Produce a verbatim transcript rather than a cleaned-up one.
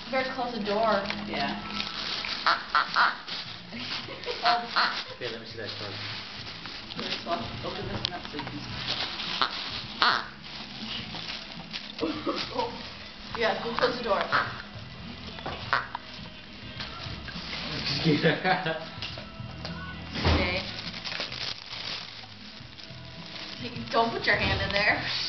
You better close the door. Yeah. Oh. Okay, let me see that card. Here, so I'll open this one up so you can Oh. Yeah, go close the door. Okay. Don't put your hand in there.